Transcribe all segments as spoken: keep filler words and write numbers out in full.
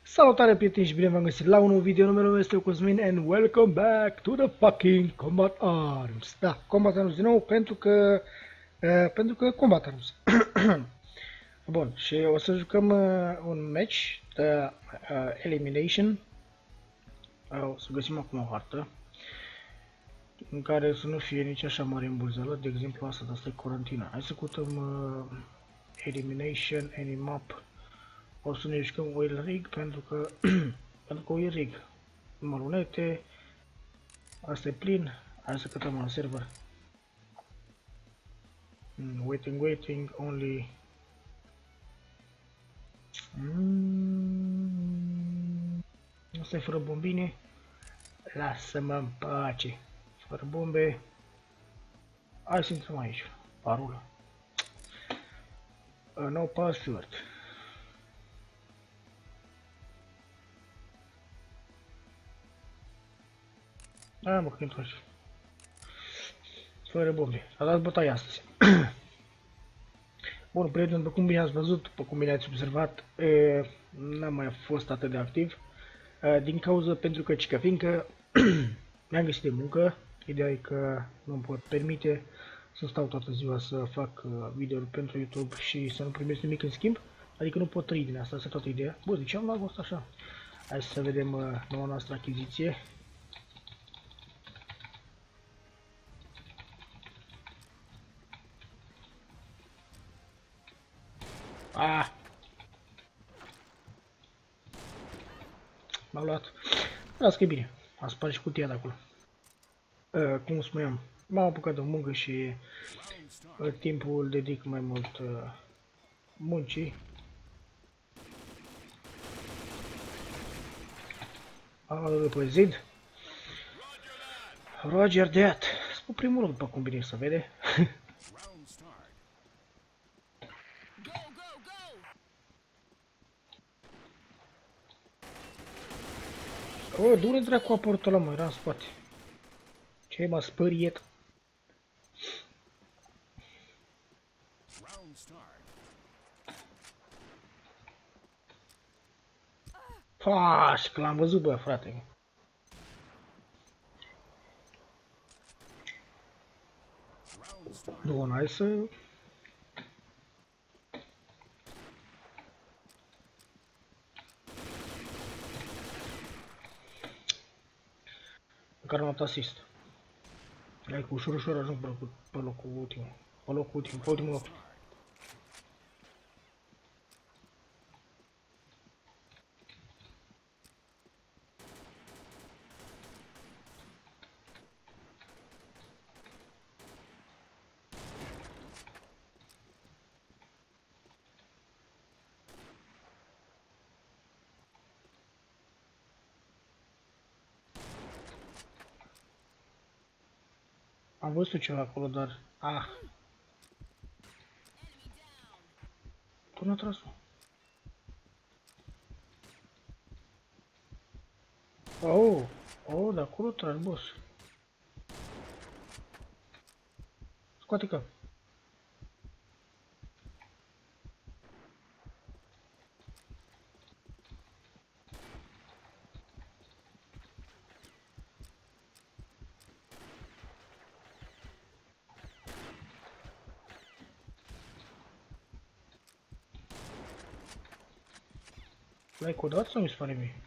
Salutare prieteni și bine v-am găsit la un nou video, numele meu este Cosmin and welcome back to the fucking Combat Arms. Da, Combat Arms din nou pentru că, uh, pentru că Combat Arms. Bun, și o să jucăm uh, un match de uh, Elimination. Uh, o să găsim acum o hartă în care să nu fie nici așa mare îmbulzeală, de exemplu asta, dar asta e Quarantina. Hai să cutăm uh, Elimination, Any Map. O să ne jucăm Oil Rig pentru că pentru că Oil Rig numai lunete, asta e plin. Hai să cătăm la server. mm, Waiting, waiting, only mm, asta e fără bombine. Lasă-mă în pace. Fără bombe. Hai să intrăm aici. Parolă. uh, No password. Da, mă, că intră aici. Fără bombe. A dat bătaie astăzi. Bun, prieteni, după cum bine ați văzut, după cum bine ați observat, n-am mai fost atât de activ. E, din cauza pentru că, cică fiindcă, mi-am găsit de muncă. Ideea e că nu-mi pot permite să stau toată ziua să fac video pentru YouTube și să nu primesc nimic în schimb. Adică nu pot trăi din asta, asta e toată ideea. Bă, de ce am luat asta așa? Hai să vedem uh, noua noastră achiziție. Ah! M-am luat. Las că e bine. Am spart și cutia de acolo. Uh, cum spuneam, m-am apucat de muncă și uh, timpul îl dedic mai mult uh, muncii. Am pe zid. Roger that. Spun primul rând, după cum bine se vede. O, du-ne dracu aportul ăla, mă, era în spate. Ce m-a spăriet? Paș, că l-am văzut, bă, frate. Bun, hai să... Măcar n-am dat asist. Hai că ușor, ușor ajung pe locul, pe locul ultimul. Pe locul ultimul, pe ultimul loc. Am văzut ceva acolo, dar... Ah! Tu n-a tras-o. Oh! Oh, de acolo tragi, boss. Scoate cap. L-ai codat sau mi se pare mie?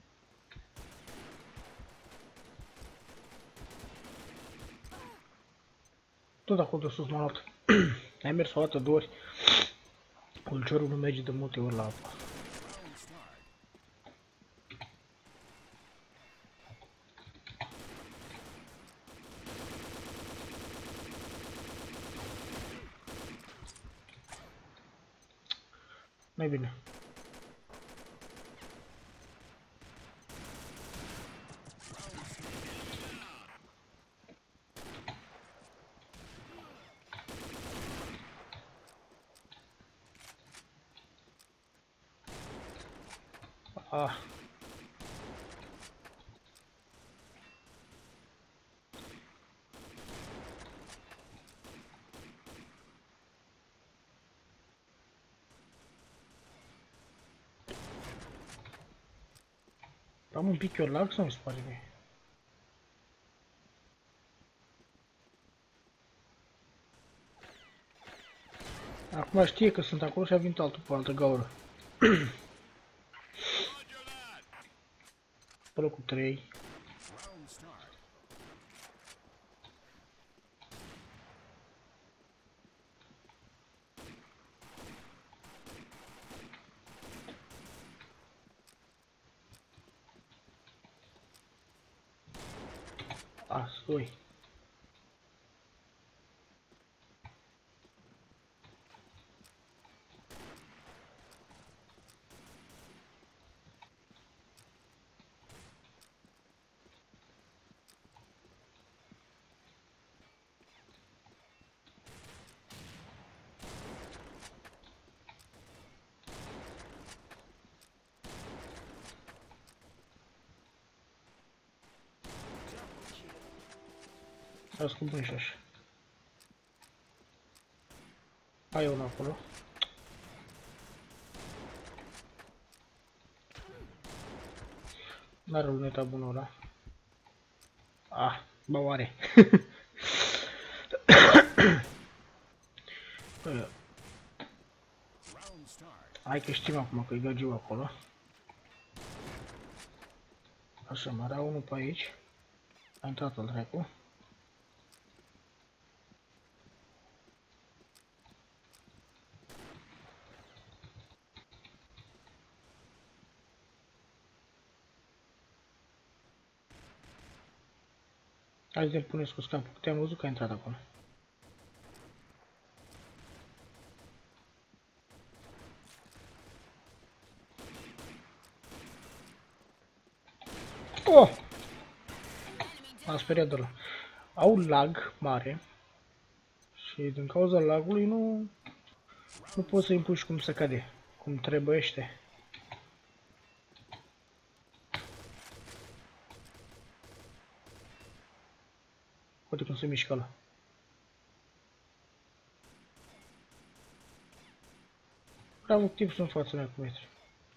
Tot acolo de sus m-a luat. Ai mers o dată, două ori. Ulcerul nu merge de multe ori la apă. Mai bine. Ah. Am un pic eu lag sau nu se pare mie? Acum știe că sunt acolo și a venit altul pe altă gaură. Pe locul trei. A, stai. Las cum pun și așa. Ai unul acolo. N-are luneta bună ăla. Ah, bă, oare. Hai că știm acum că e gagiu acolo. Așa, mai era unul pe aici. A intrat al dracu. Hai să-l puneți cu scapul, că te-am văzut că a intrat acolo. Oh! M-a speriat de ăla. Au lag mare. Și din cauza lagului nu... Nu poți să îi cum să cade. Cum trebuiește. Uite cum se mișcă ăla. Prea mult timp sunt în fața mea cu metri.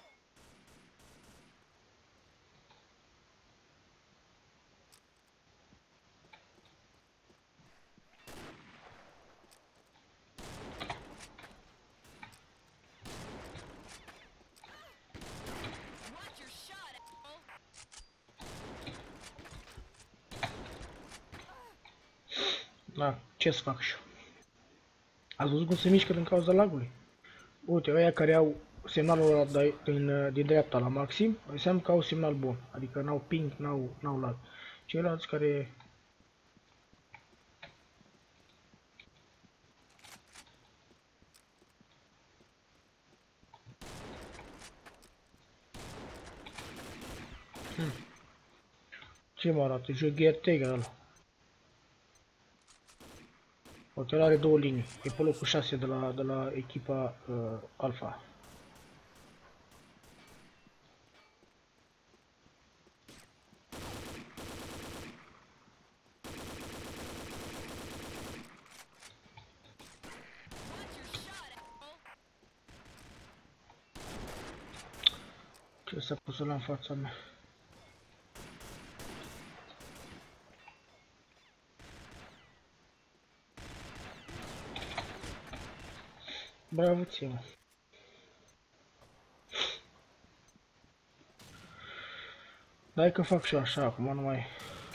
Da, ce să fac și eu? Ați văzut cum se mișcă din cauza lagului? Uite, ăia care au semnalul ăla din, din dreapta la maxim, înseamnă că au semnal bun. Adică n-au ping, n-au n-au lag. Ceilalți care... Hmm. Ce mă arată? Joghertega ăla. Hotel are două linii. E pe locul șase de la, de la echipa uh, Alpha. Ce s-a pus ăla în fața mea? Bravo ție, mă. Dai că fac și eu așa, acum nu mai...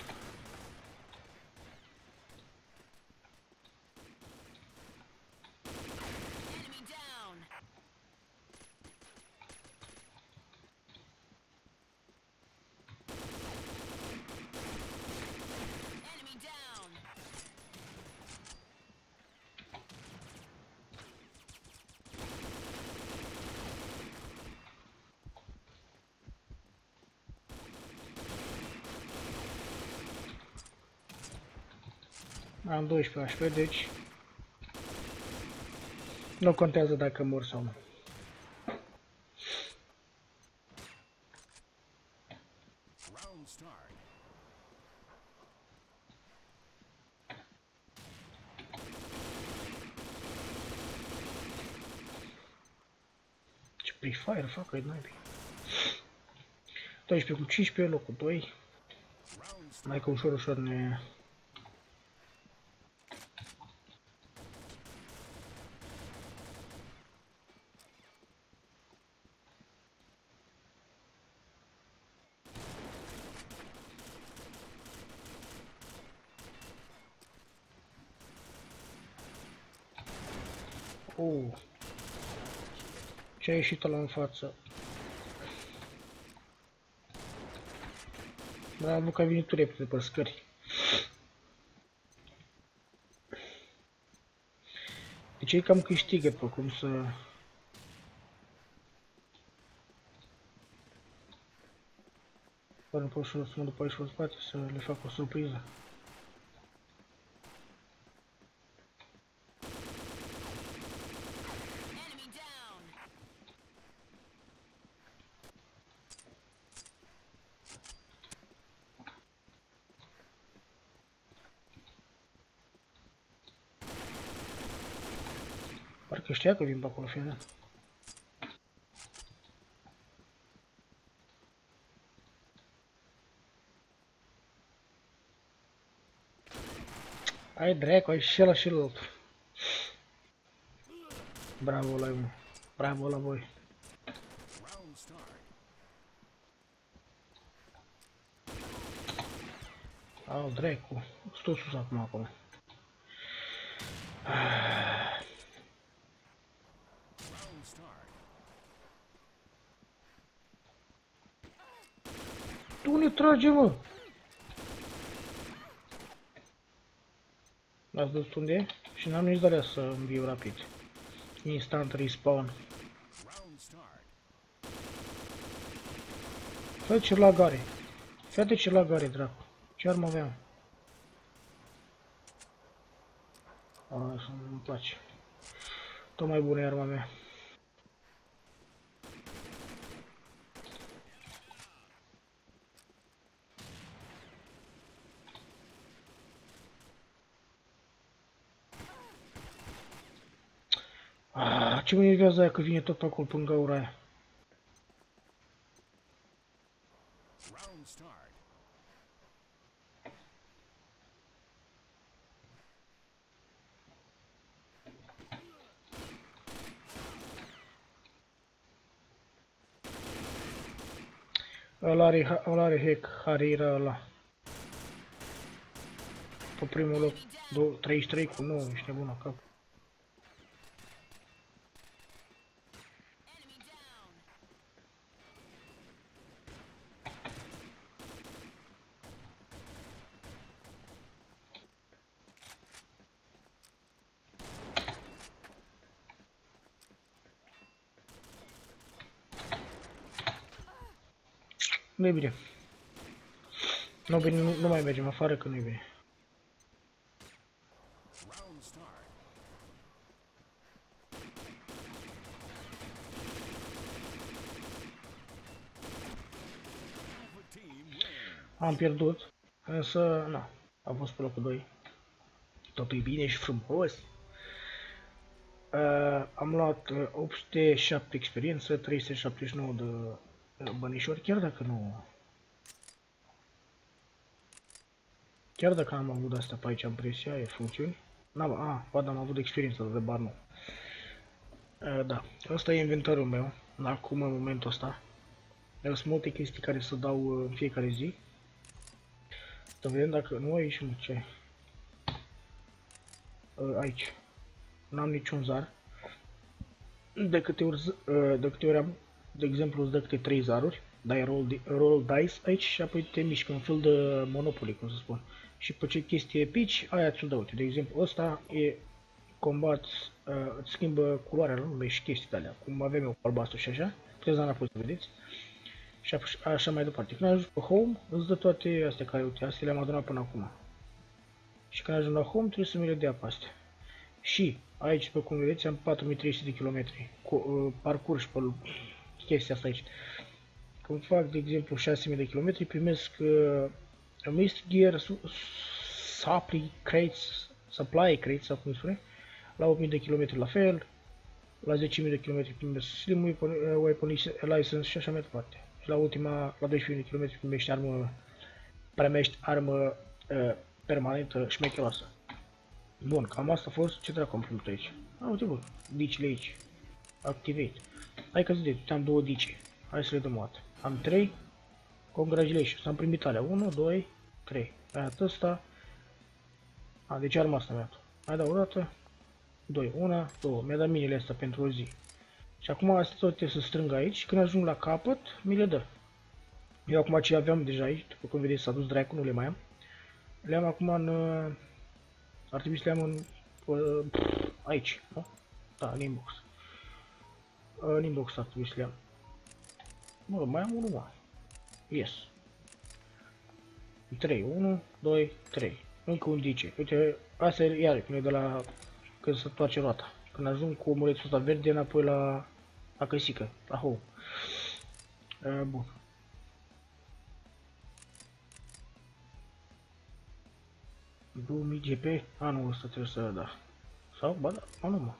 Am doisprezece H P, deci nu contează dacă mor sau nu. Ce Free Fire fac, ai naibii. doisprezece cu cincisprezece, locul doi. Mai că ușor, ușor ne... Oh. Ce a ieșit ăla în față? Da, nu că ai venit tu repede pe scări. Deci ei cam câștigă pe cum să... Până pot să mă după aici pe spate să le fac o surpriză. Parcă știa că vin pe acolo, fie. Ai dracu, ai și ăla și ălalt. Bravo la mă. Bravo la voi. Au dracu. Stai sus acum acolo. Tu ne trage, mă! L-ați văzut unde e? Și n-am nici dorea să înviu rapid. Instant respawn. Fă ce lag are. Fă ce lag are, dracu. Ce armă aveam? Asta nu-mi place. Tot mai bună e arma mea. Ah, ce mă nervează aia că vine tot pe acolo până gaura aia. Ăla are, ăla are hack, Harira ăla. Pe primul loc, treizeci și trei cu nouă, ești nebun la cap. Nu-i bine. Nu, bine, nu, nu mai mergem afară că nu-i bine. Am pierdut, însă, na, am fost pe locul doi. Totul e bine și frumos. Uh, am luat uh, opt sute șapte experiență, trei sute șaptezeci și nouă de uh, bănișori, chiar dacă nu... Chiar dacă am avut asta pe aici, am presia, e funcțiuni. N-am, a, poate am avut experiență de bar nou. Uh, da, asta e inventarul meu, acum în momentul ăsta. Sunt multe chestii care să dau uh, în fiecare zi. Să vedem dacă nu aici, nu ce uh, aici. N-am niciun zar. De câte ori, uh, de câte ori am, de exemplu, îți dă câte trei zaruri, dai roll, roll dice aici și apoi te mișcă un fel de Monopoly, cum să spun. Și pe ce chestie epici, aia ți-o dă, uite, de exemplu, ăsta e combat, uh, îți schimbă culoarea lui și chestii de alea, cum avem eu cu albastru și așa, puteți da înapoi să vedeți. Și așa mai departe. Când ajungi pe home, îți dă toate astea care, uite, astea le-am adunat până acum. Și când ajung la home, trebuie să mi le dea pe astea. Și aici, pe cum vedeți, am patru mii trei sute de kilometri cu uh, parcurs pe chestia asta aici. Când fac, de exemplu, șase mii de kilometri, primesc uh, Mist Gear, Supply Crates, Supply Crates, sau cum se spune, la opt mii de kilometri la fel, la zece mii de kilometri primesc Slim Weapon, uh, Weapon License și așa mai departe. și la ultima, la doisprezece kilometri primești armă, primești armă uh, permanentă șmecheroasă. Bun, cam asta a fost. Ce dracu am primit aici? A, uite bă, dicile aici. Activate. Hai că zic, am două dici. Hai să le dăm o dată. Am trei. Congratulations. Am primit alea. unu, doi, trei. Aia ăsta. A, deci arma asta mi-a dat. Mai dau o dată. doi, unu, doi. Mi-a dat minele astea pentru o zi. Și acum astea toate să strâng aici și când ajung la capăt, mi le dă. Eu acum ce aveam deja aici, după cum vedeți s-a dus dracu, nu le mai am. Le am acum în... Ar trebui să le am în... Uh, aici, nu? Da, în inbox. În inbox ar trebui să le am. Bă, mai am unul mai. Yes. trei, unu, doi, trei. Încă un dice. Uite, asta e iar când e de la... când se toarce roata. Când ajung cu omulețul ăsta verde înapoi la... la căsică, la home. Uh, bun. două mii G P? Anul ăsta trebuie să da. Sau? Ba da, anul mă.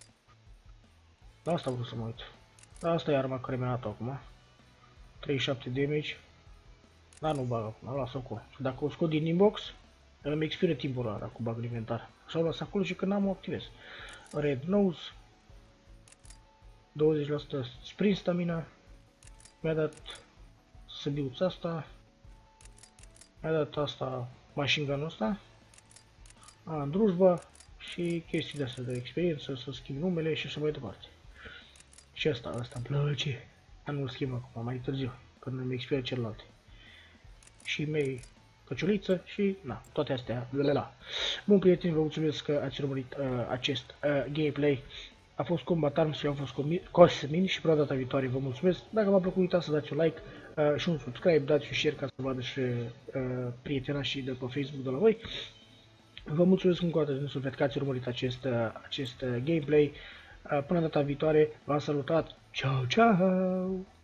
La asta vreau să mă uit. Asta e arma care mi-a dat acum. treizeci și șapte damage. Dar nu bag acum, las acolo. Dacă o scot din inbox, îmi expiră timpul ăla cu bag în inventar. Așa o las acolo și când am o activez. Red nose. douăzeci la sută sprint stamina. Mi-a dat săbiuța asta. Mi-a dat asta, machine gun-ul ăsta. Am drujba și chestii de astea de experiență, să schimb numele și așa mai departe. Și asta, asta îmi place. Dar nu-l schimb acum, mai târziu, când îmi expiră celelalte. Și mei căciuliță și na, toate astea, la. Bun prieteni, vă mulțumesc că ați urmărit uh, acest uh, gameplay. A fost Combat Arms și am fost Cosmin și până data viitoare vă mulțumesc. Dacă v-a plăcut, uitați să dați un like uh, și un subscribe, dați un share ca să vadă și uh, prietena și de pe Facebook de la voi. Vă mulțumesc încă o dată din suflet că ați urmărit acest, uh, acest uh, gameplay. Uh, până data viitoare, v-am salutat. Ciao, ciao!